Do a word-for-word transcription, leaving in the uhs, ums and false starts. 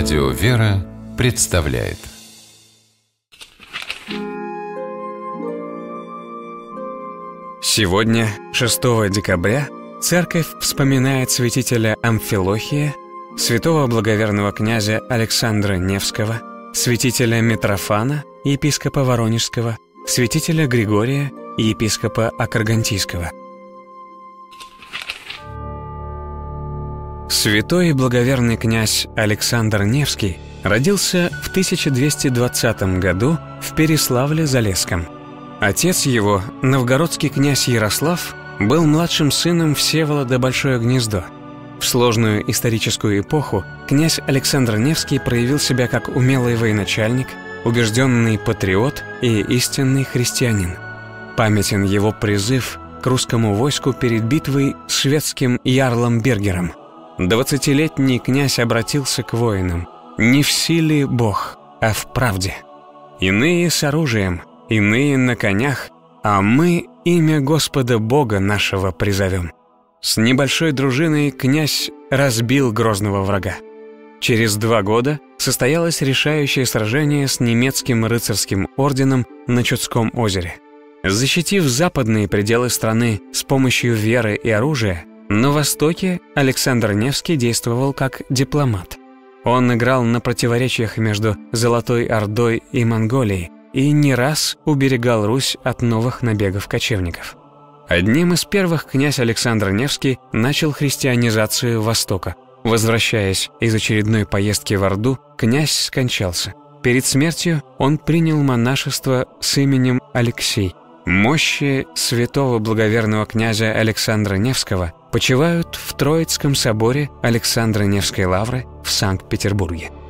Радио «Вера» представляет. Сегодня, шестого декабря, Церковь вспоминает святителя Амфилохия, святого благоверного князя Александра Невского, святителя Митрофана, епископа Воронежского, святителя Григория, епископа Акаргантийского. Святой и благоверный князь Александр Невский родился в тысяча двести двадцатом году в Переславле-Залесском. Отец его, новгородский князь Ярослав, был младшим сыном Всеволода Большое Гнездо. В сложную историческую эпоху князь Александр Невский проявил себя как умелый военачальник, убежденный патриот и истинный христианин. Памятен его призыв к русскому войску перед битвой с шведским ярлом Бергером. Двадцатилетний князь обратился к воинам: «Не в силе Бог, а в правде. Иные с оружием, иные на конях, а мы имя Господа Бога нашего призовем». С небольшой дружиной князь разбил грозного врага. Через два года состоялось решающее сражение с немецким рыцарским орденом на Чудском озере. Защитив западные пределы страны с помощью веры и оружия, на Востоке Александр Невский действовал как дипломат. Он играл на противоречиях между Золотой Ордой и Монголией и не раз уберегал Русь от новых набегов кочевников. Одним из первых князь Александр Невский начал христианизацию Востока. Возвращаясь из очередной поездки в Орду, князь скончался. Перед смертью он принял монашество с именем Алексей. Мощи святого благоверного князя Александра Невского почивают в Троицком соборе Александро-Невской лавры в Санкт-Петербурге.